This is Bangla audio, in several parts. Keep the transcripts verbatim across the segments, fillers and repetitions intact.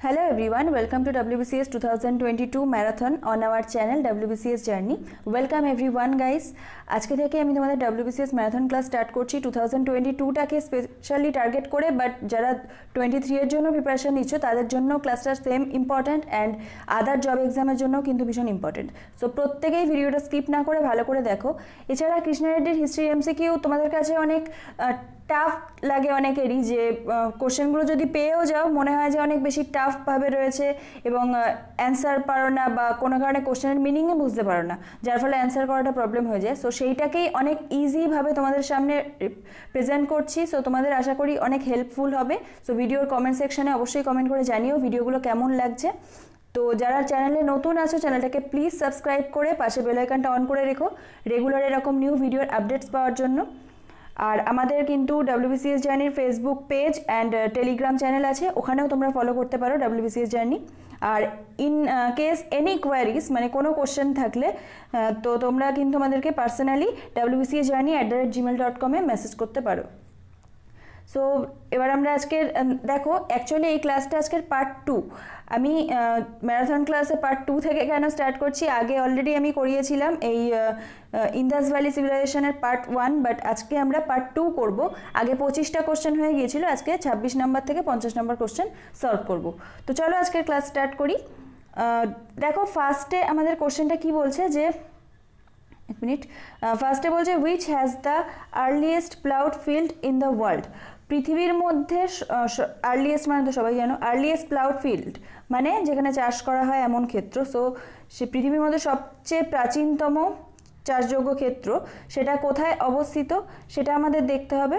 Hello everyone, welcome to W B C S twenty twenty-two marathon on our channel W B C S Journey. Welcome everyone guys. আজকে থেকে আমি তোমাদের W B C S marathon class start করছি twenty twenty-two টাকে স্পেশালি টার্গেট করে, বাট যারা twenty-three এর জন্য প্রিপারেশন নিচ্ছ তাদের জন্য ক্লাসটা same important and other job এক্সামের জন্য কিন্তু ভীষণ ইম্পর্ট্যান্ট। সো প্রত্যেকেই ভিডিওটা স্কিপ না করে ভালো করে দেখো। এছাড়া কৃষ্ণা রেড্ডির হিস্ট্রি এমসিকিউ তোমাদের কাছে অনেক টাফ লাগে অনেকেরই, যে কোশ্চেনগুলো যদি পেয়েও যাও মনে হয় যে অনেক বেশি টাফভাবে রয়েছে এবং অ্যান্সার পারো না বা কোনো কারণে কোশ্চেনের মিনিংয়ে বুঝতে পারো না, যার ফলে অ্যান্সার করাটা প্রবলেম হয়ে যায়। সো সেইটাকেই অনেক ইজিভাবে তোমাদের সামনে প্রেজেন্ট করছি। সো তোমাদের আশা করি অনেক হেল্পফুল হবে। সো ভিডিওর কমেন্ট সেকশানে অবশ্যই কমেন্ট করে জানিও ভিডিওগুলো কেমন লাগছে। তো যারা চ্যানেলে নতুন আছো চ্যানেলটাকে প্লিজ সাবস্ক্রাইব করে পাশে বেল আইকনটা অন করে রেখো রেগুলার এরকম নিউ ভিডিওর আপডেটস পাওয়ার জন্য। আর আমাদের কিন্তু W B C S জার্নির Facebook page and Telegram channel আছে, ওখানেও তোমরা ফলো করতে পারো W B C S journey. আর ইন কেস এনি কোয়ারিজ মানে কোনো কোশ্চেন থাকলে তো তোমরা কিন্তু আমাদেরকে personally W B C S journey at the rate Gmail dot কমে মেসেজ করতে পারো। সো এবার আমরা আজকের দেখো অ্যাকচুয়ালি এই ক্লাসটা আজকের পার্ট টু। আমি ম্যারাথন ক্লাসে পার্ট টু থেকে কেন স্টার্ট করছি, আগে অলরেডি আমি করিয়েছিলাম এই ইন্দাস ভ্যালি সিভিলাইজেশনের পার্ট ওয়ান, বাট আজকে আমরা পার্ট টু করবো। আগে পঁচিশটা কোশ্চেন হয়ে গিয়েছিল, আজকে ছাব্বিশ নাম্বার থেকে পঞ্চাশ নাম্বার কোশ্চেন সলভ করব। তো চলো আজকের ক্লাস স্টার্ট করি। দেখো ফার্স্টে আমাদের কোশ্চেনটা কি বলছে, যে এক মিনিট ফার্স্টে বলছে which has the earliest ploughed field in the world. পৃথিবীর মধ্যে আর্লিয়েস্ট মানে তো সবাই জানো, আর্লিয়েস্ট প্লাউড ফিল্ড মানে যেখানে চাষ করা হয় এমন ক্ষেত্র। সো সে পৃথিবীর মধ্যে সবচেয়ে প্রাচীনতম চাষযোগ্য ক্ষেত্র সেটা কোথায় অবস্থিত সেটা আমাদের দেখতে হবে।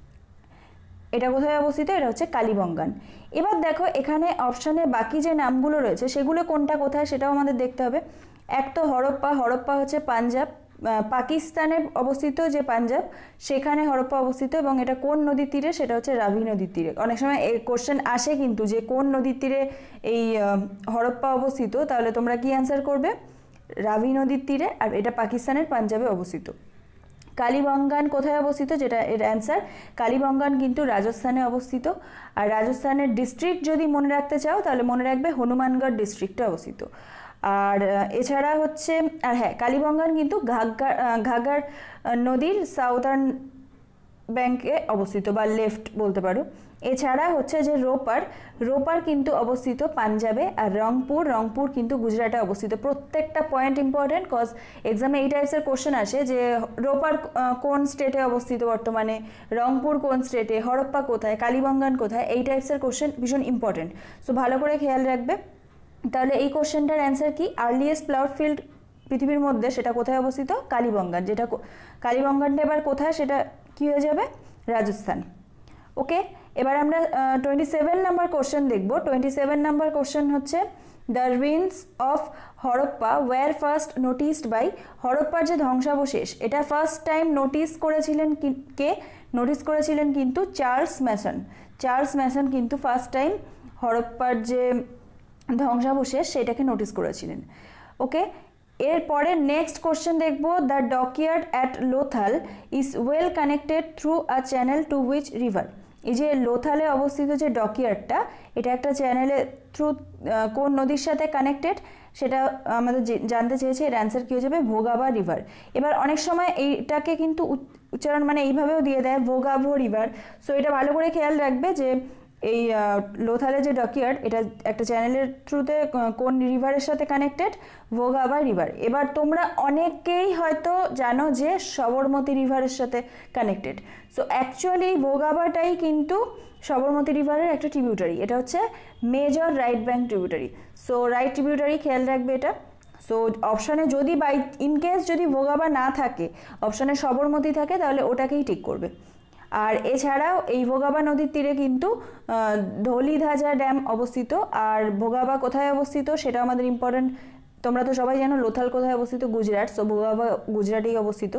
এটা কোথায় অবস্থিত? এটা হচ্ছে কালীবঙ্গান। এবার দেখো এখানে অপশানে বাকি যে নামগুলো রয়েছে সেগুলো কোনটা কোথায় সেটাও আমাদের দেখতে হবে। এক তো হরপ্পা, হরপ্পা হচ্ছে পাঞ্জাব, পাকিস্তানে অবস্থিত যে পাঞ্জাব সেখানে হরপ্পা অবস্থিত, এবং এটা কোন নদীর তীরে? সেটা হচ্ছে রাভি নদীর তীরে। অনেক সময় এই কোশ্চেন আসে কিন্তু যে কোন নদীর তীরে এই হরপ্পা অবস্থিত, তাহলে তোমরা কি অ্যান্সার করবে? রাভি নদীর তীরে, আর এটা পাকিস্তানের পাঞ্জাবে অবস্থিত। কালীবঙ্গান কোথায় অবস্থিত? যেটা এর অ্যান্সার, কালীবঙ্গান কিন্তু রাজস্থানে অবস্থিত। আর রাজস্থানের ডিস্ট্রিক্ট যদি মনে রাখতে চাও তাহলে মনে রাখবে হনুমানগড় ডিস্ট্রিক্টে অবস্থিত। আর এছাড়া হচ্ছে আর হ্যাঁ কালীবঙ্গান কিন্তু ঘাগ্গার ঘাগ্গার নদীর সাউথার্ন ব্যাঙ্কে অবস্থিত বা লেফট বলতে পারো। এছাড়া হচ্ছে যে রোপার, রোপার কিন্তু অবস্থিত পাঞ্জাবে, আর রংপুর, রংপুর কিন্তু গুজরাটে অবস্থিত। প্রত্যেকটা পয়েন্ট ইম্পর্টেন্ট, কজ এক্সামে এই টাইপসের কোশ্চেন আসে যে রোপার কোন স্টেটে অবস্থিত বর্তমানে, রংপুর কোন স্টেটে, হরপ্পা কোথায়, কালীবঙ্গান কোথায়, এই টাইপসের কোশ্চেন ভীষণ ইম্পর্টেন্ট। সো ভালো করে খেয়াল রাখবে। তাহলে এই কোশ্চেনটার অ্যান্সার কি? আর্লিয়েস্ট প্লাউড ফিল্ড পৃথিবীর মধ্যে সেটা কোথায় অবস্থিত? কালীবঙ্গান। যেটা কালীবঙ্গানটা এবার কোথায় সেটা কি হয়ে যাবে? রাজস্থান। ওকে, এবার আমরা টোয়েন্টি সেভেন নাম্বার কোশ্চেন দেখবো। টোয়েন্টি সেভেন নাম্বার কোশ্চেন হচ্ছে the ruins of Harappa were first noticed by. হরপ্পার যে ধ্বংসাবশেষ এটা ফার্স্ট টাইম নোটিস করেছিলেন কে? নোটিস করেছিলেন কিন্তু চার্লস ম্যাসন। চার্লস ম্যাসন কিন্তু ফার্স্ট টাইম হরপ্পার যে ধ্বংসাবশেষ সেটাকে নোটিস করেছিলেন। ওকে, এরপরে নেক্সট কোশ্চেন দেখবো the dockyard at Lothal is well connected through a channel to which river. এই যে লোথালে অবস্থিত যে ডকইয়ার্ডটা এটা একটা চ্যানেলের থ্রু কোন নদীর সাথে কানেক্টেড সেটা আমাদের জানতে চেয়েছে। এর অ্যান্সার কী হয়ে যাবে? ভোগাভা রিভার। এবার অনেক সময় এইটাকে কিন্তু উচ্চারণ মানে এইভাবেও দিয়ে দেয় ভোগাভো রিভার। সো এটা ভালো করে খেয়াল রাখবে যে এই লোথালে যে ডকইয়ার্ড এটা একটা চ্যানেলের থ্রুতে কোন রিভারের সাথে কানেক্টেড? ভোগাভা রিভার। এবার তোমরা অনেকেই হয়তো জানো যে সবরমতী রিভারের সাথে কানেক্টেড। সো অ্যাকচুয়ালি এই ভোগাভাটাই কিন্তু সবরমতী রিভারের একটা ট্রিবিউটারি, এটা হচ্ছে major right bank tributary. So right tributary খেয়াল রাখবে এটা। সো অপশানে যদি বাই ইনকেস যদি ভোগাভা না থাকে, অপশানে সবরমতী থাকে, তাহলে ওটাকেই ঠিক করবে। আর এছাড়াও এই ভোগাভা নদীর তীরে কিন্তু ধলিধাজা ড্যাম অবস্থিত। আর ভোগাভা কোথায় অবস্থিত সেটা আমাদের ইম্পর্টেন্ট। তোমরা তো সবাই জানো লোথাল কোথায় অবস্থিত? গুজরাট। সো ভোগাভা গুজরাটেই অবস্থিত।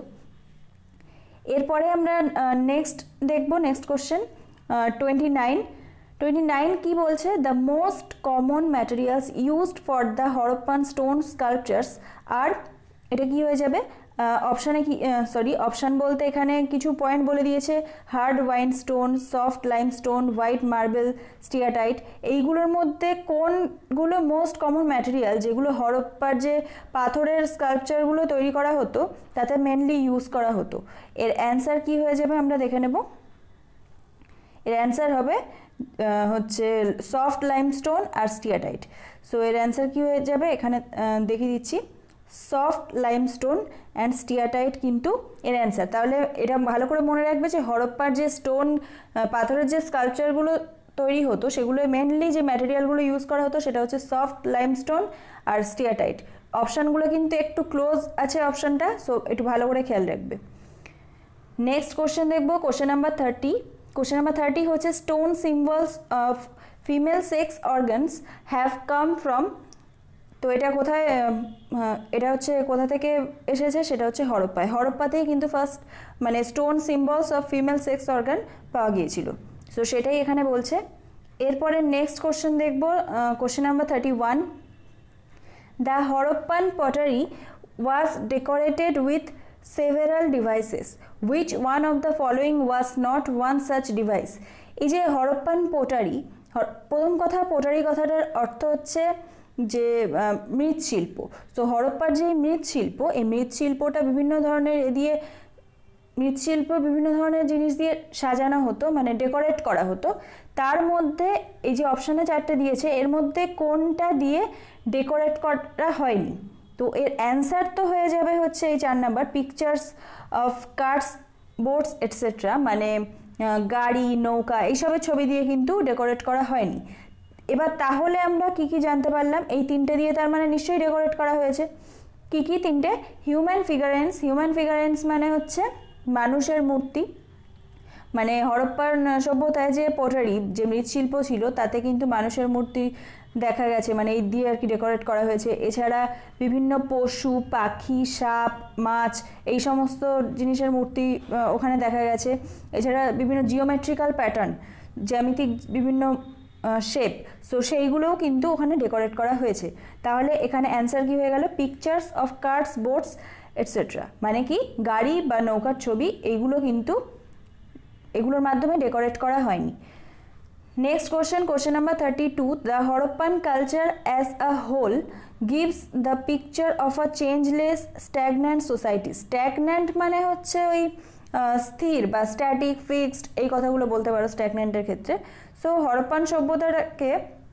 এরপরে আমরা নেক্সট দেখবো next question twenty nine. Twenty nine কী বলছে? The most common materials used for the Harappan stone sculptures আর, এটা কি হয়ে যাবে? অপশানে কি সরি অপশান বলতে এখানে কিছু পয়েন্ট বলে দিয়েছে, hard wine stone, soft lime stone, white marble, steatite. এইগুলোর মধ্যে কোনগুলো মোস্ট কমন ম্যাটেরিয়াল যেগুলো হরপ্পার যে পাথরের স্কাল্পচারগুলো তৈরি করা হতো তাতে মেনলি ইউজ করা হতো? এর অ্যান্সার কি হয়ে যাবে আমরা দেখে নেব। এর অ্যান্সার হবে হচ্ছে সফট লাইমস্টোন আর স্টিয়াটাইট। সো এর অ্যান্সার কি হয়ে যাবে এখানে দেখিয়ে দিচ্ছি, সফট লাইমস্টোন অ্যান্ড স্টিয়াটাইট কিন্তু এর অ্যান্সার। তাহলে এটা ভালো করে মনে রাখবে যে হরপ্পার যে স্টোন পাথরের যে স্কাল্পচারগুলো তৈরি হতো সেগুলো মেনলি যে ম্যাটেরিয়ালগুলো ইউজ করা হতো সেটা হচ্ছে সফট লাইমস্টোন আর স্টিয়াটাইট। অপশানগুলো কিন্তু একটু ক্লোজ আছে অপশানটা, সো একটু ভালো করে খেয়াল রাখবে। নেক্সট কোশ্চেন দেখবো, question number thirty. Question number thirty হচ্ছে stone symbols of female sex organs have come from. তো এটা কোথায়, এটা হচ্ছে কোথা থেকে এসেছে, সেটা হচ্ছে হরপ্পায়। হরপ্পাতেই কিন্তু ফার্স্ট মানে stone symbols of female sex organ পাওয়া গিয়েছিল। সো সেটাই এখানে বলছে। এরপরে নেক্সট কোশ্চেন দেখবো, question number thirty one. The Harappan pottery was decorated with several devices. Which one of the following was not one such device? এই যে হরপ্পান পোটারি, প্রথম কথা পোটারি কথাটার অর্থ হচ্ছে যে মৃৎশিল্প। তো হরপ্পার যে মৃৎশিল্প, এই মৃৎশিল্পটা বিভিন্ন ধরনের এ দিয়ে মৃৎশিল্প বিভিন্ন ধরনের জিনিস দিয়ে সাজানো হতো, মানে ডেকোরেট করা হতো। তার মধ্যে এই যে অপশানে চারটে দিয়েছে এর মধ্যে কোনটা দিয়ে ডেকোরেট করা হয়নি? তো এর অ্যান্সার তো হয়ে যাবে হচ্ছে এই চার number, pictures of cars, boats etcetera, মানে গাড়ি, নৌকা এইসবের ছবি দিয়ে কিন্তু ডেকোরেট করা হয়নি। এবার তাহলে আমরা কি কি জানতে পারলাম? এই তিনটে দিয়ে তার মানে নিশ্চয়ই ডেকোরেট করা হয়েছে। কি কি তিনটে? হিউম্যান ফিগারেন্স। হিউম্যান ফিগারেন্স মানে হচ্ছে মানুষের মূর্তি, মানে হরপ্পার সভ্যতায় যে পোটারি যে মৃৎশিল্প ছিল তাতে কিন্তু মানুষের মূর্তি দেখা গেছে, মানে এই দিয়ে আর কি ডেকোরেট করা হয়েছে। এছাড়া বিভিন্ন পশু, পাখি, সাপ, মাছ এই সমস্ত জিনিসের মূর্তি ওখানে দেখা গেছে। এছাড়া বিভিন্ন জিওমেট্রিক্যাল প্যাটার্ন, জ্যামিতিক বিভিন্ন শেপ, সো সেইগুলোও কিন্তু ওখানে ডেকোরেট করা হয়েছে। তাহলে এখানে অ্যান্সার কি হয়ে গেল? Pictures of cars, boats etcetera, মানে কি গাড়ি বা নৌকার ছবি, এইগুলো কিন্তু এগুলোর মাধ্যমে ডেকোরেট করা হয়নি। Next question, question number thirty two. The Harappan culture as a whole gives the picture of a changeless stagnant society. Stagnant মানে হচ্ছে ওই স্থির বা স্ট্যাটিক, ফিক্সড, এই কথাগুলো বলতে পারো স্ট্যাগন্যান্টের ক্ষেত্রে। সো হরপ্পান সভ্যতাটাকে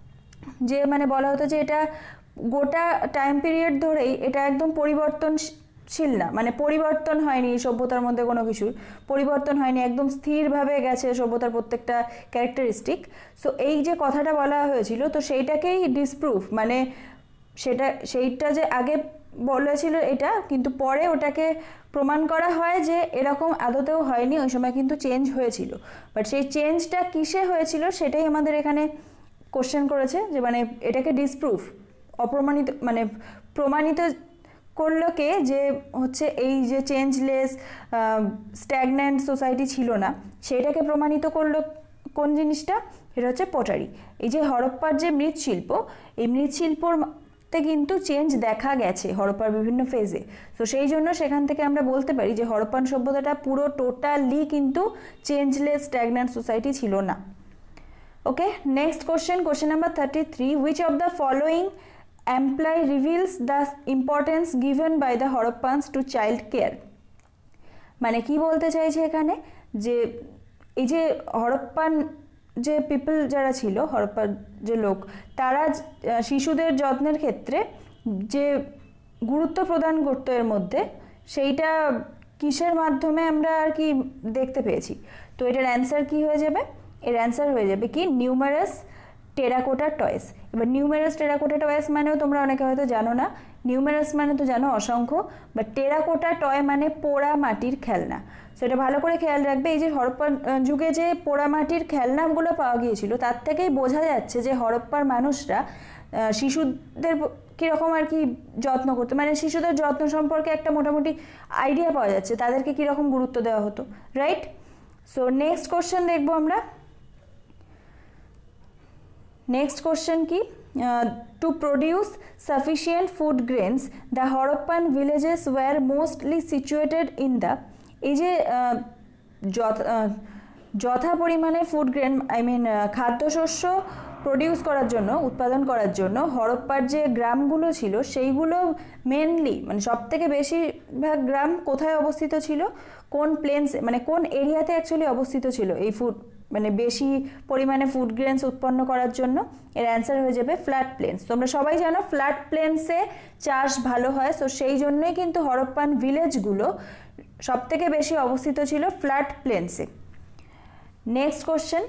যে মানে বলা হতো যে এটা গোটা টাইম পিরিয়ড ধরেই এটা একদম পরিবর্তনশীল না, মানে পরিবর্তন হয়নি সভ্যতার মধ্যে, কোনো কিছুর পরিবর্তন হয়নি, একদম স্থিরভাবে গেছে সভ্যতার প্রত্যেকটা ক্যারেক্টারিস্টিক। সো এই যে কথাটা বলা হয়েছিল তো সেইটাকেই ডিসপ্রুভ, মানে সেটা সেইটা যে আগে বলেছিল এটা, কিন্তু পরে ওটাকে প্রমাণ করা হয় যে এরকম আদতেও হয়নি, ওই সময় কিন্তু চেঞ্জ হয়েছিল। বাট সেই চেঞ্জটা কিসে হয়েছিল সেটাই আমাদের এখানে কোশ্চেন করেছে, যে মানে এটাকে ডিসপ্রুভ, অপ্রমাণিত, মানে প্রমাণিত করলো কে যে হচ্ছে এই যে চেঞ্জলেস স্ট্যাগন্যান্ট সোসাইটি ছিল না, সেটাকে প্রমাণিত করলো কোন জিনিসটা? এটা হচ্ছে পোটারি। এই যে হরপ্পার যে মৃৎশিল্প, এই মৃৎশিল্পর কিন্তু চেঞ্জ দেখা গেছে হরপ্পার বিভিন্ন ফেজে। তো সেই জন্য সেখান থেকে আমরা বলতে পারি যে হরপ্পান সভ্যতাটা পুরো টোটালি কিন্তু চেঞ্জলেস স্ট্যাগন্যান্ট সোসাইটি ছিল না। Okay, next question, question number thirty three. Which of the following employ reveals the importance given by the Harappans to child care. মানে কি বলতে চাইছে এখানে, যে এই যে হরপ্পান যে পিপল যারা ছিল, হরপ্পার যে লোক, তারা শিশুদের যত্নের ক্ষেত্রে যে গুরুত্ব প্রদান করতো এর মধ্যে, সেইটা কিসের মাধ্যমে আমরা আর কি দেখতে পেয়েছি? তো এটার অ্যান্সার কি হয়ে যাবে? এর অ্যান্সার হয়ে যাবে কি নিউমারাস টেরাকোটা টয়েস। এবার নিউমারাস টেরাকোটা টয়েস মানেও তোমরা অনেকে হয়তো জানো না, নিউমারাস মানে তো জানো অসংখ্য, বাট টেরাকোটা টয় মানে পোড়া মাটির খেলনা। সো এটা ভালো করে খেয়াল রাখবে। এই যে হরপ্পার যুগে যে পোড়া মাটির খেলনাগুলো পাওয়া গিয়েছিল তার থেকেই বোঝা যাচ্ছে যে হরপ্পার মানুষরা শিশুদের কীরকম আর কি যত্ন করতো, মানে শিশুদের যত্ন সম্পর্কে একটা মোটামুটি আইডিয়া পাওয়া যাচ্ছে তাদেরকে কীরকম গুরুত্ব দেওয়া হতো, রাইট? সো নেক্সট কোশ্চেন দেখবো আমরা। নেক্সট কোশ্চেন কি? To produce sufficient food grains the Harappan villages were mostly situated in the, এই যে যথা পরিমাণে ফুড গ্রেন আই মিন খাদ্যশস্য প্রডিউস করার জন্য, উৎপাদন করার জন্য হরপ্পার যে গ্রামগুলো ছিল সেইগুলো মেনলি মানে সবথেকে বেশিরভাগ গ্রাম কোথায় অবস্থিত ছিল, কোন প্লেন্স মানে কোন এরিয়াতে অ্যাকচুয়ালি অবস্থিত ছিল এই ফুড মানে বেশি পরিমাণে ফুড গ্রেনস উৎপন্ন করার জন্য? এর অ্যান্সার হয়ে যাবে ফ্ল্যাট প্লেন্স। তোমরা সবাই জানো ফ্ল্যাট প্লেন্সে চাষ ভালো হয়, সো সেই জন্যই কিন্তু হরপ্পান ভিলেজগুলো সবথেকে বেশি অবস্থিত ছিল ফ্ল্যাট প্লেন্সে। Next question,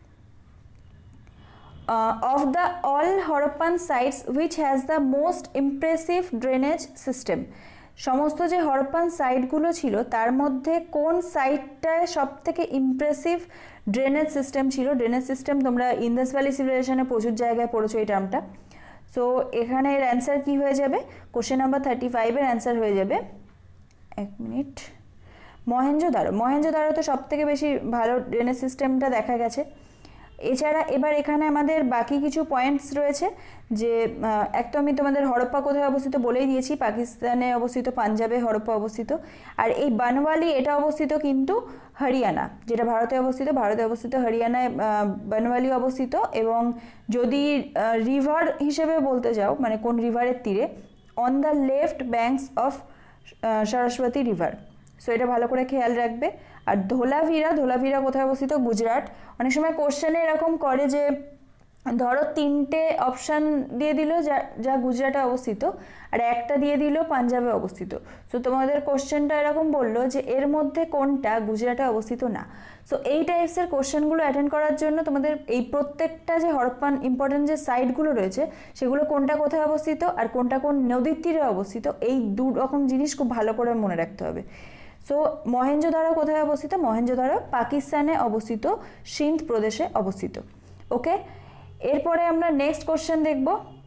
Uh, of the all Harappan sites which has the most impressive drainage system, সমস্ত যে হরপ্পান সাইটগুলো ছিল তার মধ্যে কোন সাইটটায় সব থেকে ইমপ্রেসিভ ড্রেনেজ সিস্টেম ছিল? ড্রেনেজ সিস্টেম তোমরা ইন্দাস ভ্যালি সিভিলাইজেশনে প্রচুর জায়গায় পড়েছো এই টার্মটা। সো এখানে এর অ্যান্সার কী হয়ে যাবে? কোশ্চেন নাম্বার থার্টি ফাইভের অ্যান্সার হয়ে যাবে, এক মিনিট, মহেঞ্জোদারো। মহেঞ্জোদারোতে সব থেকে বেশি ভালো ড্রেনেজ সিস্টেমটা দেখা গেছে। এছাড়া এবার এখানে আমাদের বাকি কিছু পয়েন্টস রয়েছে, যে এক তো আমি তোমাদের হরপ্পা কোথায় অবস্থিত বলেই দিয়েছি, পাকিস্তানে অবস্থিত, পাঞ্জাবে হরপ্পা অবস্থিত। আর এই বানওয়ালি এটা অবস্থিত কিন্তু হরিয়ানা, যেটা ভারতে অবস্থিত, ভারতে অবস্থিত হরিয়ানায় বানওয়ালি অবস্থিত। এবং যদি রিভার হিসেবে বলতে যাও মানে কোন রিভারের তীরে, on the left banks of Saraswati river. So এটা ভালো করে খেয়াল রাখবে। আর ধোলাভিরা, ধোলাভিরা কোথায় অবস্থিত? গুজরাট। অনেক সময় কোশ্চেনে এরকম করে যে ধরো তিনটে অপশান দিয়ে দিল যা যা গুজরাটে অবস্থিত, আর একটা দিয়ে দিল পাঞ্জাবে অবস্থিত। সো তোমাদের কোশ্চেনটা এরকম বললো যে এর মধ্যে কোনটা গুজরাটে অবস্থিত না। সো এই টাইপসের কোশ্চেনগুলো অ্যাটেন্ড করার জন্য তোমাদের এই প্রত্যেকটা যে হরপ্পান ইম্পর্টেন্ট যে সাইটগুলো রয়েছে সেগুলো কোনটা কোথায় অবস্থিত আর কোনটা কোন নদীর তীরে অবস্থিত, এই দু রকম জিনিস খুব ভালো করে মনে রাখতে হবে। সো মহেঞ্জোদারো কোথায় অবস্থিত? মহেঞ্জোদারো পাকিস্তানে অবস্থিত, সিন্ধ প্রদেশে অবস্থিত। ওকে, এরপরে আমরা নেক্সট কোশ্চেন দেখব,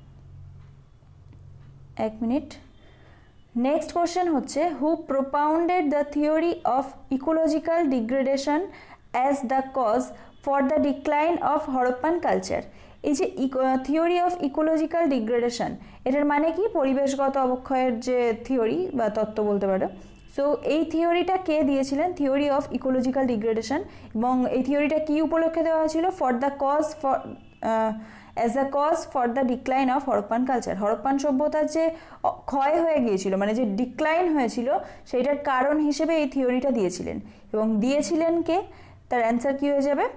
এক মিনিট। নেক্সট কোশ্চেন হচ্ছে, who propounded the theory of ecological degradation as the cause for the decline of Harappan culture. এই যে থিওরি অফ ইকোলজিক্যাল ডিগ্রেডেশন, এটার মানে কি? পরিবেশগত অবক্ষয়ের যে থিওরি বা তত্ত্ব বলতে পারো। সো এই থিওরিটা কে দিয়েছিলেন? Theory of ecological degradation. এবং এই থিওরিটা কি উপলক্ষে দেওয়া হয়েছিল? For the cause for as the cause for the decline of Harappan culture. Harappan সভ্যতার যে ক্ষয় হয়ে গিয়েছিল মানে যে ডিক্লাইন হয়েছিল সেইটার কারণ হিসেবে এই থিওরিটা দিয়েছিলেন। এবং দিয়েছিলেন কে? তার অ্যান্সার কি হয়ে যাবে?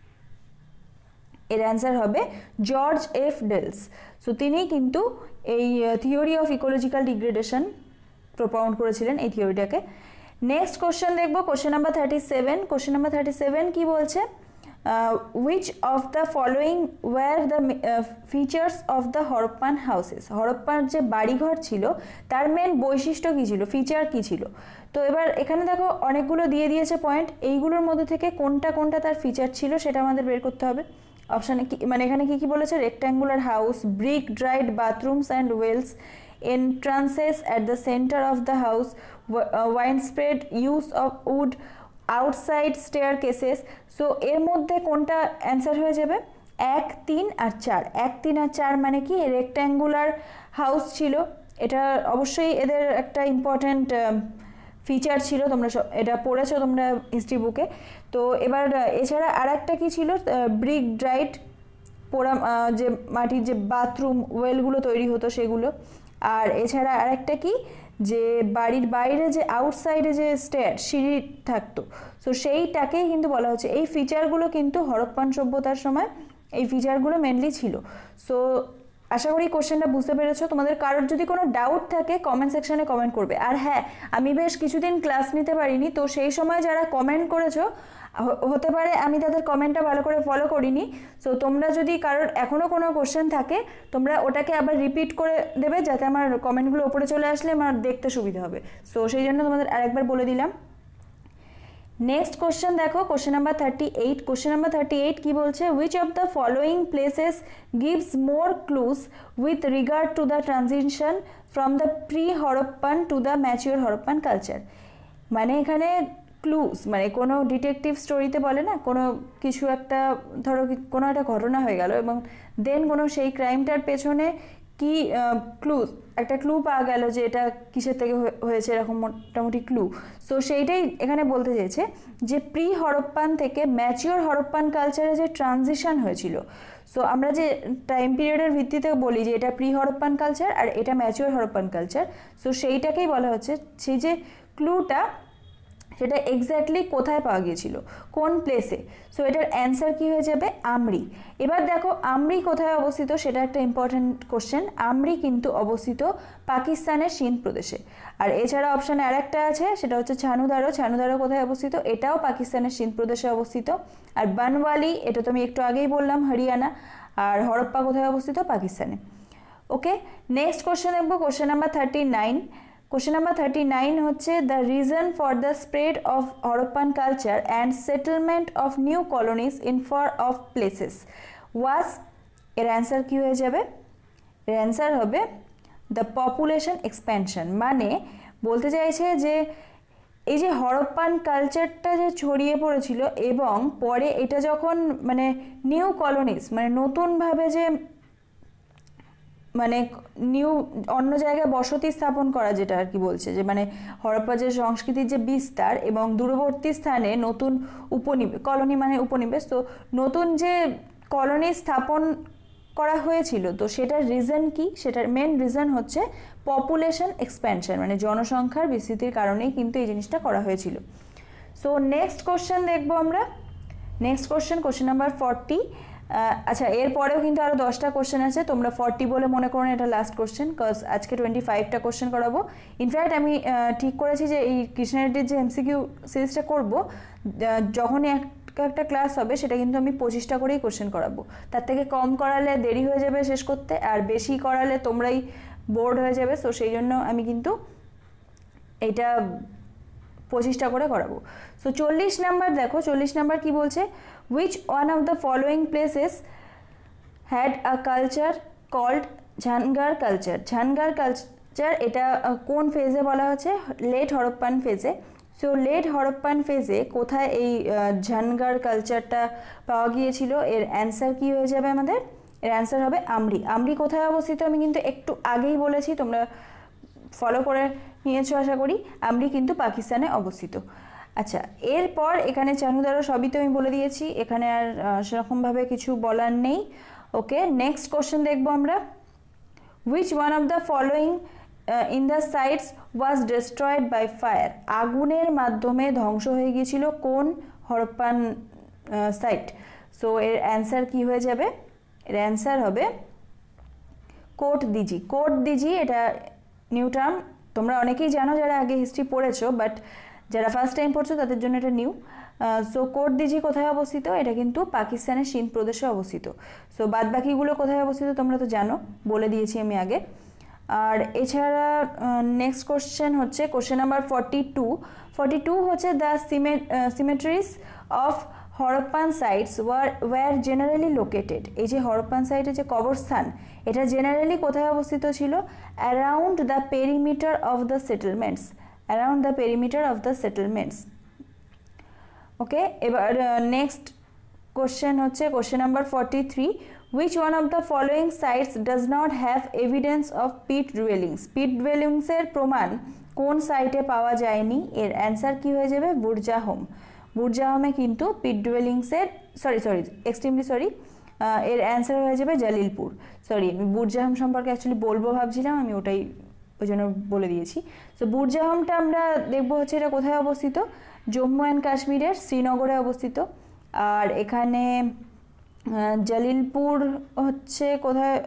এর অ্যান্সার হবে জর্জ এফ ডেলস। সো তিনি কিন্তু এই theory of ecological degradation propound করেছিলেন এই থিওরিটাকে। নেক্সট কোশ্চেন দেখবো, question number thirty seven. Question number thirty seven কী বলছে? Which of the following were the features of the Harappan houses. হরপ্পার যে বাড়িঘর ছিল তার মেন বৈশিষ্ট্য কী ছিল, ফিচার কী ছিল? তো এবার এখানে দেখো অনেকগুলো দিয়ে দিয়েছে পয়েন্ট, এইগুলোর মধ্যে থেকে কোনটা কোনটা তার ফিচার ছিল সেটা আমাদের বের করতে হবে। অপশানে কি মানে এখানে কী কী বলেছে? Rectangular house, brick dried bathrooms and wells, entrances at the center of the house, uh, widespread use of wood, outside staircases. So এর মধ্যে কোনটা অ্যান্সার হয়ে যাবে? এক, তিন আর চার। এক, তিন আর চার মানে কি? রেক্ট্যাঙ্গুলার হাউস ছিল, এটা অবশ্যই এদের একটা ইম্পর্ট্যান্ট ফিচার ছিল, তোমরা এটা পড়েছো তোমরা হিস্ট্রি বুকে। তো এবার এছাড়া আর একটা কী ছিল? ব্রিক ড্রাইড, পোড়া যে মাটির যে বাথরুম ওয়েলগুলো তৈরি হতো সেগুলো। আর এছাড়া আরেকটা কি, যে বাড়ির বাইরে যে আউটসাইডে যে স্টেয়ার সিঁড়ি থাকতো, সো সেইটাকেই কিন্তু বলা হচ্ছে। এই ফিচারগুলো কিন্তু হরপ্পান সভ্যতার সময় এই ফিচারগুলো মেনলি ছিল। সো আশা করি কোশ্চেনটা বুঝতে পেরেছো। তোমাদের কারোর যদি কোনো ডাউট থাকে কমেন্ট সেকশানে কমেন্ট করবে। আর হ্যাঁ, আমি বেশ কিছুদিন ক্লাস নিতে পারিনি, তো সেই সময় যারা কমেন্ট করেছো হতে পারে আমি তাদের কমেন্টটা ভালো করে ফলো করিনি। সো তোমরা যদি কারোর এখনও কোনো কোশ্চেন থাকে তোমরা ওটাকে আবার রিপিট করে দেবে, যাতে আমার কমেন্টগুলো ওপরে চলে আসলে আমার দেখতে সুবিধা হবে। সো সেই জন্য তোমাদের আরেকবার বলে দিলাম। নেক্সট কোশ্চেন দেখো, question number thirty eight. Question number thirty eight কী বলছে? Which of the following places gives more clues with regard to the transition from the pre Harappan to the mature Harappan culture. মানে এখানে ক্লুজ, মানে কোনো ডিটেকটিভ স্টোরিতে বলে না, কোনো কিছু একটা ধরো কোনো একটা ঘটনা হয়ে গেল এবং দেন কোনো সেই ক্রাইমটার পেছনে কি ক্লুজ, একটা ক্লু পাওয়া গেল যে এটা কিসের থেকে হয়েছে, এরকম মোটামুটি ক্লু। সো সেইটাই এখানে বলতে চেয়েছে যে প্রি হরপ্পান থেকে ম্যাচিওর হরপ্পান কালচারে যে ট্রানজিশন হয়েছিল, সো আমরা যে টাইম পিরিয়ডের ভিত্তিতে বলি যে এটা প্রি হরপ্পান কালচার আর এটা ম্যাচিওর হরপ্পান কালচার, সো সেইটাকেই বলা হচ্ছে সেই যে ক্লুটা সেটা এক্স্যাক্টলি কোথায় পাওয়া গিয়েছিল, কোন প্লেসে। সো এটার অ্যান্সার কী হয়ে যাবে, আমরি। এবার দেখো আমরি কোথায় অবস্থিত, সেটা একটা ইম্পর্ট্যান্ট কোশ্চেন। আমরি কিন্তু অবস্থিত পাকিস্তানের সিন্ধ প্রদেশে। আর এছাড়া অপশানে আর একটা আছে, সেটা হচ্ছে ছানুদারো। ছানুদারো কোথায় অবস্থিত, এটাও পাকিস্তানের সিন্ধ প্রদেশে অবস্থিত। আর বানওয়ালি, এটা তো আমি একটু আগেই বললাম, হরিয়ানা। আর হরপ্পা কোথায় অবস্থিত, পাকিস্তানে। ওকে, নেক্সট কোশ্চেন দেখবো, question number thirty nine. Question number thirty nine হচ্ছে the reason for the spread of Harappan culture and settlement of new colonies in for of places was, এর অ্যান্সার কী হয়ে যাবে, এর অ্যান্সার হবে দ্য পপুলেশন এক্সপ্যানশন। মানে বলতে চাইছে যে এই যে হরপ্পান কালচারটা যে ছড়িয়ে পড়েছিল এবং পরে এটা যখন মানে নিউ কলোনিজ মানে নতুনভাবে যে মানে নিউ অন্য জায়গায় বসতি স্থাপন করা, যেটা আর কি বলছে যে মানে হরপ্পা যে সংস্কৃতির যে বিস্তার এবং দূরবর্তী স্থানে নতুন উপনিবেশ, কলোনি মানে উপনিবেশ, তো নতুন যে কলোনি স্থাপন করা হয়েছিল, তো সেটার রিজন কি, সেটার মেন রিজন হচ্ছে পপুলেশন এক্সপ্যানশন, মানে জনসংখ্যার বিস্তৃতির কারণেই কিন্তু এই জিনিসটা করা হয়েছিল। সো নেক্সট কোশ্চেন দেখবো আমরা। Next question, question number forty. আচ্ছা, এরপরেও কিন্তু আরও দশটা কোশ্চেন আছে, তোমরা ফর্টি বলে মনে করো না এটা লাস্ট কোশ্চেন, কজ আজকে টোয়েন্টি ফাইভটা কোশ্চেন করাবো। ইনফ্যাক্ট আমি ঠিক করেছি যে এই কৃষ্ণারেড্ডির যে এমসিকিউ সিরিজটা করবো, যখনই একটা একটা ক্লাস হবে সেটা কিন্তু আমি পঁচিশটা করেই কোশ্চেন করাবো। তার থেকে কম করালে দেরি হয়ে যাবে শেষ করতে, আর বেশি করালে তোমরাই বোর্ড হয়ে যাবে। সো সেই জন্য আমি কিন্তু এটা পঁচিশটা করে করাবো। সো চল্লিশ নাম্বার দেখো, চল্লিশ নাম্বার কি বলছে, which one of the following places had a culture called Jhangar culture. Jhangar culture এটা কোন ফেজে বলা হচ্ছে, লেট হরপ্পান ফেজে। সো লেট হরপ্পান ফেজে কোথায় এই ঝানগার কালচারটা পাওয়া গিয়েছিল, এর অ্যান্সার কি হয়ে যাবে আমাদের, এর অ্যান্সার হবে আমরি। আমরি কোথায় অবস্থিত আমি কিন্তু একটু আগেই বলেছি, তোমরা ফলো করে নিয়েছো আশা করি। আমরি কিন্তু পাকিস্তানে অবস্থিত। আচ্ছা, এরপর এখানে চানুদারো সবই তো আমি বলে দিয়েছি, এখানে আর সেরকমভাবে কিছু বলার নেই। ওকে, নেক্সট কোশ্চেন দেখবো আমরা। Which one of the following in the sites was destroyed by fire. আগুনের মাধ্যমে ধ্বংস হয়ে গিয়েছিল কোন হরপ্পান সাইট। সো এর অ্যান্সার কি হয়ে যাবে, এর অ্যান্সার হবে কোট দিজি। কোট দিজি এটা নিউ টার্ম, তোমরা অনেকেই জানো যারা আগে হিস্ট্রি পড়েছো, বাট যারা ফার্স্ট টাইম পড়ছো তাদের জন্য এটা নিউ। সো কোট দিজি কোথায় অবস্থিত, এটা কিন্তু পাকিস্তানের সিন্ধ প্রদেশে অবস্থিত। সো বাদ বাকিগুলো কোথায় অবস্থিত তোমরা তো জানো, বলে দিয়েছি আমি আগে। আর এছাড়া নেক্সট কোশ্চেন হচ্ছে question number forty two. Forty two হচ্ছে the cemeteries of Harappan sites were were generally located. এই যে হরপ্পান সাইটের যে কবরস্থান, এটা জেনারেলি কোথায় অবস্থিত ছিল, around the perimeter of the settlements, around the perimeter of the settlements. Okay, এবার নেক্সট কোশ্চেন হচ্ছে question number forty three. Which one of the following sites does not have evidence of pit dwellings. Pit ডুয়েলিংসের প্রমাণ কোন সাইটে পাওয়া যায়নি, এর অ্যান্সার কি হয়ে যাবে, বুরজাহোম। বুরজাহোমে কিন্তু পিট ডুয়েলিংসের সরি সরি এক্সট্রিমলি সরি এর অ্যান্সার হয়ে যাবে জালিলপুর। সরি, আমি বুরজাহোম সম্পর্কে অ্যাকচুয়ালি বলবো ভাবছিলাম, আমি ওটাই ওই জন্য বলে দিয়েছি। তো বুরজাহোমটা আমরা দেখবো হচ্ছে এটা কোথায় অবস্থিত, জম্মু অ্যান্ড কাশ্মীরের শ্রীনগরে অবস্থিত। আর এখানে জালিলপুর হচ্ছে কোথায়,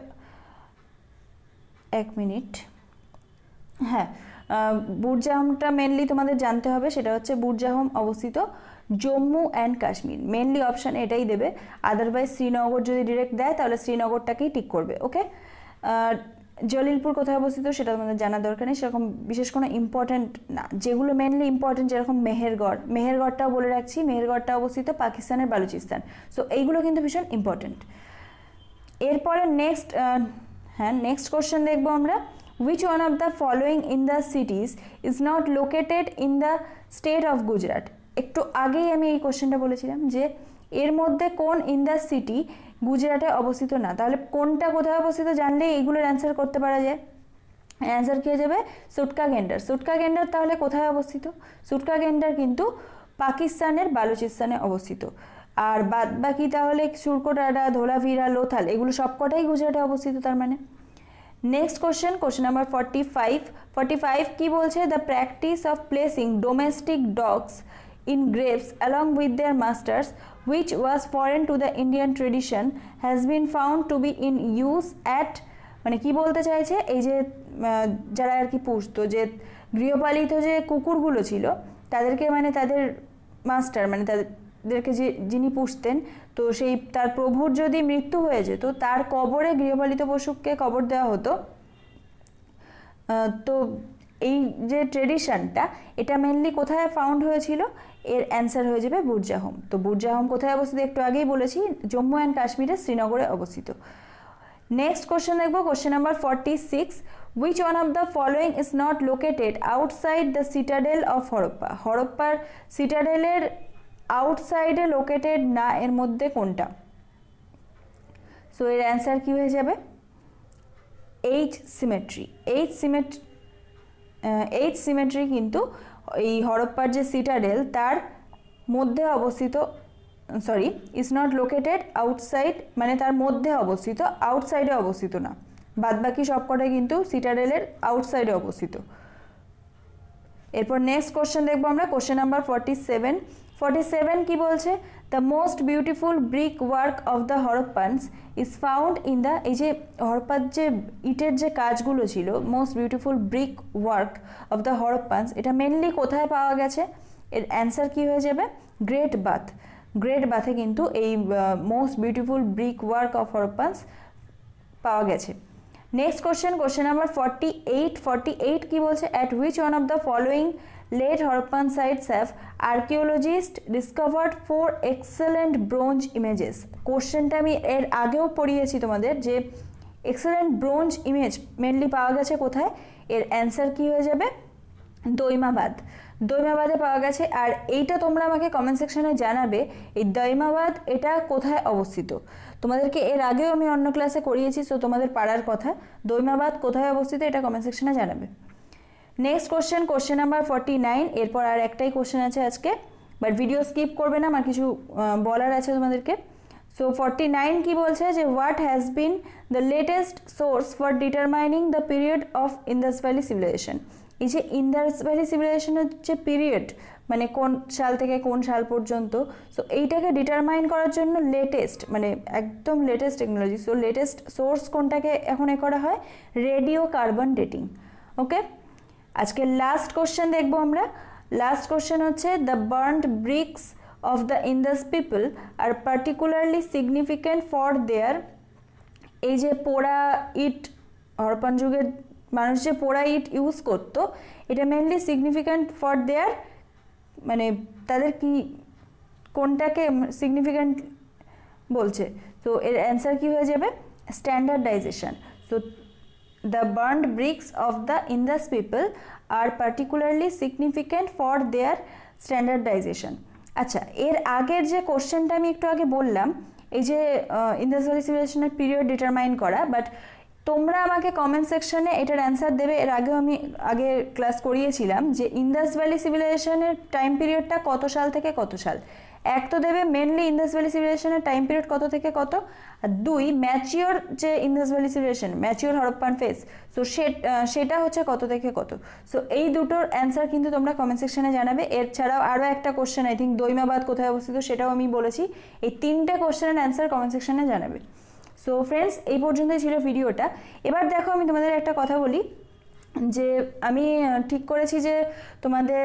এক মিনিট, হ্যাঁ বুরজাহোমটা মেনলি তোমাদের জানতে হবে, সেটা হচ্ছে বুরজাহোম অবস্থিত Jammu and Kashmir, mainly option এটাই দেবে। আদারওয়াইজ শ্রীনগর যদি ডিরেক্ট দেয় তাহলে শ্রীনগরটাকেই টিক করবে। ওকে, জলিলপুর কোথায় অবস্থিত সেটা তোমাদের জানার দরকার নেই, সেরকম বিশেষ কোনো ইম্পর্টেন্ট না। যেগুলো মেনলি ইম্পর্টেন্ট যেরকম মেহেরগড়, মেহেরগড়টাও বলে রাখছি, মেহেরগড়টা অবস্থিত পাকিস্তানের বালুচিস্তান। সো এইগুলো কিন্তু ভীষণ ইম্পর্টেন্ট। এরপরে নেক্সট হ্যাঁ নেক্সট কোশ্চেন দেখবো আমরা। Which one of the following in the cities is not located in the state of Gujarat? একটু আগেই আমি এই কোশ্চেনটা বলেছিলাম যে এর মধ্যে কোন ইন দ্য সিটি গুজরাটে অবস্থিত না, তাহলে কোনটা কোথায় অবস্থিত জানলে এইগুলোর অ্যান্সার করতে পারা যায়। অ্যান্সার কী হয়ে যাবে? সুটকা গেন্ডার। সুটকা গেন্ডার তাহলে কোথায় অবস্থিত? সুটকা গেন্ডার কিন্তু পাকিস্তানের বালুচিস্তানে অবস্থিত। আর বাদ বাকি তাহলে সুরকোটাডা, ধোলাভিরা, লোথাল এগুলো সবকটাই গুজরাটে অবস্থিত তার মানে। Next question, question number forty five. Forty five কী বলছে? The practice of placing domestic dogs in grapes along with their masters, which was foreign to the Indian tradition, has been found to be in use at, মানে কি বলতে চাইছে, এই যে যারা আর কি পুষতো, যে গৃহপালিত যে কুকুরগুলো ছিল তাদেরকে, মানে তাদের মাস্টার মানে তাদেরকে যে যিনি পুষতেন, তো সেই তার প্রভুর যদি মৃত্যু হয়ে যেত তার কবরে গৃহপালিত পশুকে কবর দেওয়া হতো। তো এই যে ট্রেডিশনটা এটা মেনলি কোথায় ফাউন্ড হয়েছিল? এর অ্যান্সার হয়ে যাবে বুরজাহোম। তো বুরজাহোম কোথায় অবস্থিত একটু আগেই বলেছি, জম্মু অ্যান্ড কাশ্মীরের শ্রীনগরে অবস্থিত। নেক্সট কোশ্চেন দেখবো, question number forty six. Which one of the following is not located outside the citadel of Harappa? হরপ্পার সিটাডেলের আউটসাইডে লোকেটেড না, এর মধ্যে কোনটা? সো এর অ্যান্সার কী হয়ে যাবে? H cemetery. H cemetery H cemetery কিন্তু এই হরপ্পার যে সিটাডেল তার মধ্যে অবস্থিত, sorry is not located outside, মানে তার মধ্যে অবস্থিত, আউটসাইডে অবস্থিত না। বাদবাকি সবকটাই কিন্তু সিটাডেলের আউটসাইডে অবস্থিত। এরপর নেক্সট কোশ্চেন দেখবো আমরা, question number forty seven. Forty seven কী বলছে? The most beautiful brick work of the Harappans is found in the, এই যে হরপ্পার যে ইটের যে কাজগুলো ছিল, most beautiful brick work of the Harappans, এটা মেনলি কোথায় পাওয়া গেছে? এর অ্যান্সার কী হয়ে যাবে? Great bath. গ্রেট বাথে কিন্তু এই most beautiful brick work of Harappans পাওয়া গেছে। Next question, question number forty eight. Forty eight কী বলছে? At which one of the following late Harappan sites have archaeologists discovered four excellent bronze images? কোশ্চেনটা আমি এর আগেও পড়িয়েছি তোমাদের যে এক্সেলেন্ট ব্রোঞ্জ ইমেজ মেনলি পাওয়া গেছে কোথায়? এর অ্যান্সার কি হয়ে যাবে? দৈমাবাদ। দৈমাবাদে পাওয়া গেছে। আর এইটা তোমরা আমাকে কমেন্ট সেকশনে জানাবে এই দৈমাবাদ এটা কোথায় অবস্থিত। তোমাদেরকে এর আগেও আমি অন্য ক্লাসে করিয়েছি, সো তোমাদের পাড়ার কথা। দৈমাবাদ কোথায় অবস্থিত এটা কমেন্ট সেকশনে জানাবে। Next question, question number forty nine. এরপর আর একটাই কোশ্চেন আছে আজকে, বাট ভিডিও স্কিপ করবে না, আমার কিছু বলার আছে তোমাদেরকে। সো ফর্টি নাইন কী বলছে? যে what has been the latest source for determining the period of Indus valley civilization? এই যে ইন্দাস ভ্যালি সিভিলাইজেশনের যে পিরিয়ড, মানে কোন সাল থেকে কোন সাল পর্যন্ত, সো এইটাকে ডিটারমাইন করার জন্য লেটেস্ট, মানে একদম latest technology, so latest source কোনটাকে এখন এ করা হয়? Radio carbon dating. ওকে, আজকে লাস্ট কোশ্চেন দেখবো আমরা। লাস্ট কোশ্চেন হচ্ছে the burned bricks of the Indus people are particularly significant for their, এই যে পোড়া ইট, হরপ্পান যুগের মানুষ যে পোড়া ইট ইউজ করতো, এটা মেনলি সিগনিফিক্যান্ট ফর দেয়ার, মানে তাদের কি কোনটাকে সিগনিফিক্যান্ট বলছে? তো এর অ্যান্সার কি হয়ে যাবে? Standardization. So the burned bricks of the Indus people are particularly significant for their standardization. আচ্ছা, এর আগের যে কোশ্চেনটা আমি একটু আগে বললাম, এই যে ইন্দাস ভ্যালি সিভিলাইজেশনের পিরিয়ড ডিটারমাইন করা, বাট তোমরা আমাকে কমেন্ট সেকশনে এটার অ্যান্সার দেবে। এর আগেও আমি আগে ক্লাস করিয়েছিলাম যে ইন্দাস ভ্যালি সিভিলাইজেশনের টাইম পিরিয়ডটা কত সাল থেকে কত সাল। এক তো দেবে মেনলি ইন্দাস ভ্যালি সিভিলাইজেশনের টাইম পিরিয়ড কত থেকে কত, আর দুই ম্যাচিওর যে Indus valley civilization, mature Harappan phase, so সেটা হচ্ছে কত থেকে কত। সো এই দুটোর অ্যান্সার কিন্তু তোমরা কমেন্ট সেকশনে জানাবে। এছাড়াও আরও একটা কোশ্চেন, আই থিঙ্ক দৈমাবাদ কোথায় অবস্থিত সেটাও আমি বলেছি। এই তিনটে কোশ্চেনের অ্যান্সার কমেন্ট সেকশনে জানাবে। সো ফ্রেন্ডস, এই পর্যন্তই ছিল ভিডিওটা। এবার দেখো আমি তোমাদের একটা কথা বলি, যে আমি ঠিক করেছি যে তোমাদের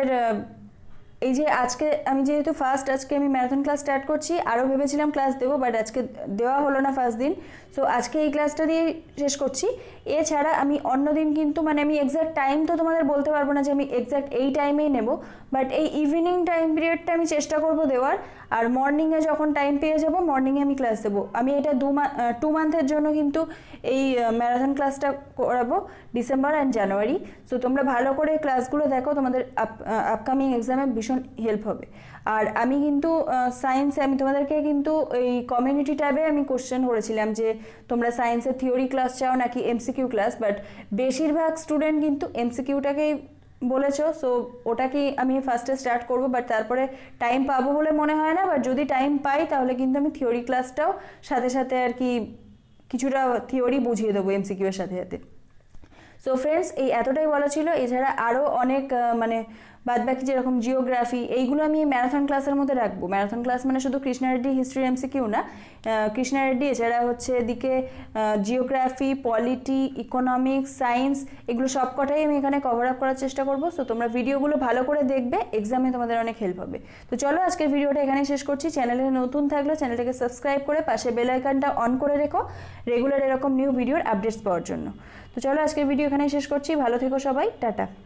এই যে আজকে আমি যেহেতু ফার্স্ট আজকে আমি ম্যারাথন ক্লাস স্টার্ট করছি, আরও ভেবেছিলাম ক্লাস দেবো, বাট আজকে দেওয়া হলো না ফার্স্ট দিন। সো আজকে এই ক্লাসটা দিয়ে শেষ করছি। এছাড়া আমি অন্য দিন কিন্তু, মানে আমি এক্স্যাক্ট টাইম তো তোমাদের বলতে পারবো না যে আমি এক্স্যাক্ট এই টাইমেই নেব, বাট এই ইভিনিং টাইম পিরিয়ডটা আমি চেষ্টা করব দেওয়ার। আর মর্নিংয়ে যখন টাইম পেয়ে যাব মর্নিংয়ে আমি ক্লাস দেবো। আমি এটা দু মান্থ টু মান্থের জন্য কিন্তু এই ম্যারাথন ক্লাসটা করাবো, ডিসেম্বর অ্যান্ড জানুয়ারি। সো তোমরা ভালো করে ক্লাসগুলো দেখো, তোমাদের আপ আপকামিং এক্সামে ভীষণ ভীষণ হেল্প হবে। আর আমি কিন্তু সায়েন্সে আমি তোমাদেরকে কিন্তু এই কমিউনিটি ট্যাবে আমি কোশ্চেন করেছিলাম যে তোমরা সায়েন্সের থিওরি ক্লাস চাও নাকি এমসিকিউ ক্লাস, বাট বেশিরভাগ স্টুডেন্ট কিন্তু এমসিকিউটাকেই বলেছো। সো ওটাকে আমি ফার্স্টে স্টার্ট করবো, বাট তারপরে টাইম পাবো বলে মনে হয় না, বাট যদি টাইম পাই তাহলে কিন্তু আমি থিওরি ক্লাসটাও সাথে সাথে আর কি কিছুটা থিওরি বুঝিয়ে দেবো এমসিকিউ এর সাথে সাথে। সো ফ্রেন্ডস, এই এতটাই বলা ছিল। এছাড়া আরও অনেক মানে বাদবাকি যেরকম জিওগ্রাফি এইগুলো আমি ম্যারাথন ক্লাসের মধ্যে রাখবো। ম্যারাথন ক্লাস মানে শুধু কৃষ্ণা রেড্ডি হিস্ট্রি এমসিকিউ না, কৃষ্ণা রেড্ডি এছাড়া হচ্ছে এদিকে জিওগ্রাফি, পলিটি, ইকোনমিক্স, সায়েন্স এগুলো সব কটাই আমি এখানে কভার আপ করার চেষ্টা করবো। সো তোমরা ভিডিওগুলো ভালো করে দেখবে, এক্সামে তোমাদের অনেক হেল্প হবে। তো চলো আজকের ভিডিওটা এখানে শেষ করছি। চ্যানেলে নতুন থাকলে চ্যানেলটাকে সাবস্ক্রাইব করে পাশে বেল আইকনটা অন করে রেখো রেগুলার এরকম নিউ ভিডিওর আপডেটস পাওয়ার জন্য। তো চলো আজকের ভিডিও এখানেই শেষ করছি। ভালো থেকো সবাই, টাটা।